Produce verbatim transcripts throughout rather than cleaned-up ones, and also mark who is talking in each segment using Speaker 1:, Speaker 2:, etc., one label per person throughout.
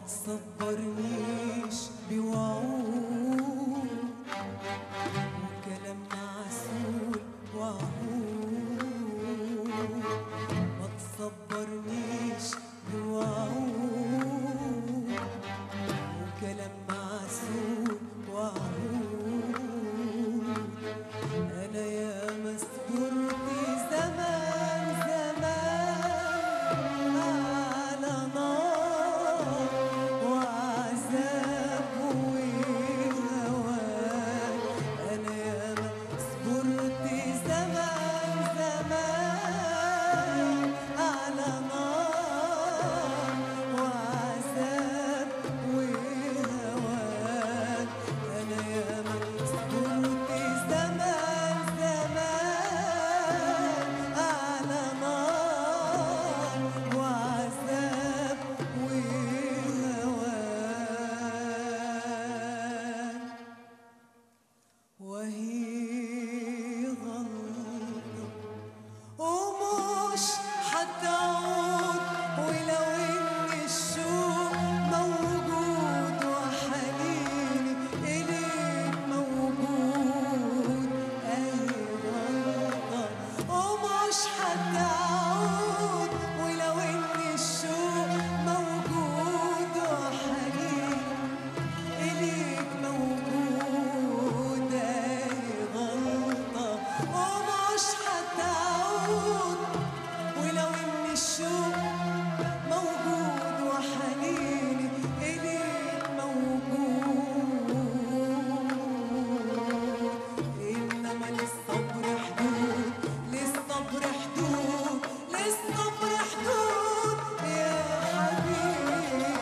Speaker 1: تصبرنيش بوعود وكلام معسول وعهود، ما تصبرنيش بوعود وكلام معسول وعهود. أنا ياما صبرت زمان زمان على نار وعذاب وهوان. أنا ياما صبرت زمان زمان على نار وعذاب وهوان. أنا ياما صبرت زمان زمان على نار وعذاب وهوان. وهي غلطة ومش حتعود، ولو إن الشوق موجود وحنيني إليك موجود. أهي غلطة ومش حتعود، ولو إن الشوق موجود وحنيني إليك موجود. أهي غلطة ومش حتعود، ولو إن الشوق موجود وحنيني إليك موجود. إنما للصبر حدود، للصبر حدود، للصبر حدود يا حبيبي.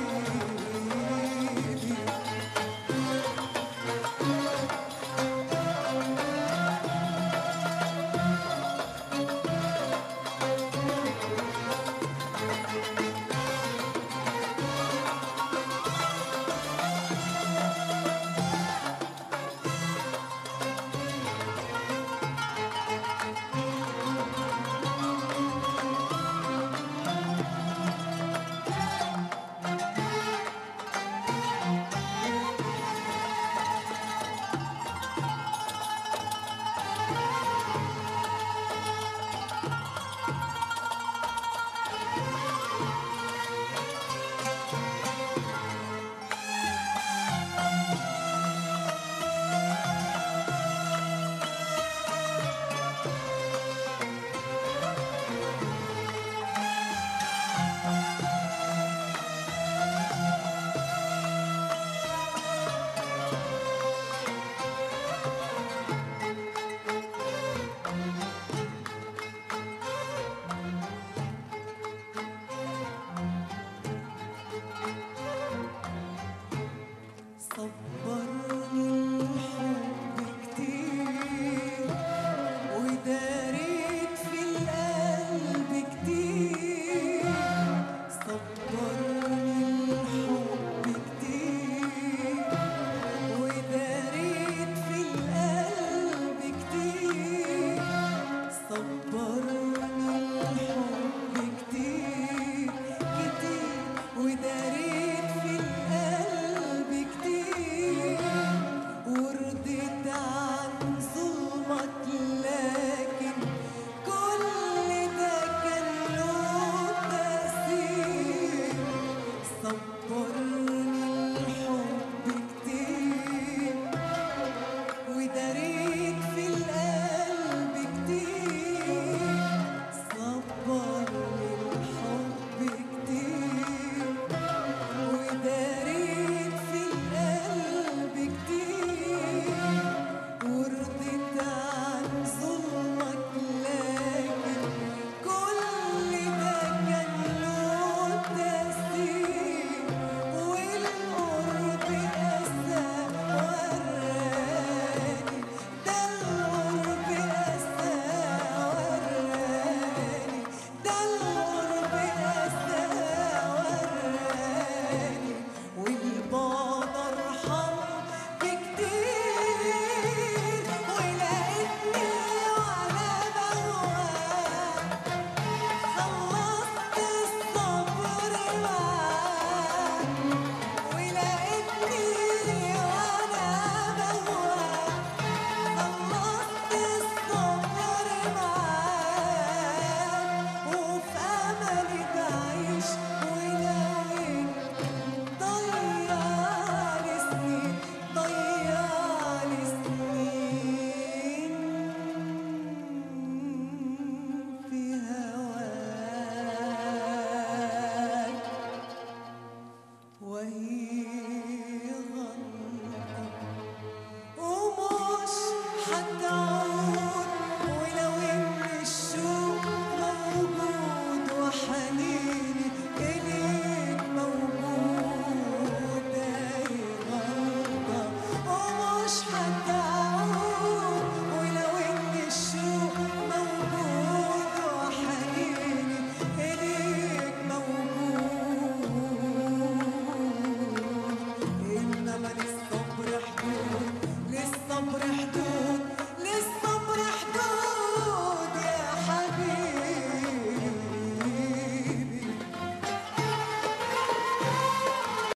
Speaker 1: صبرني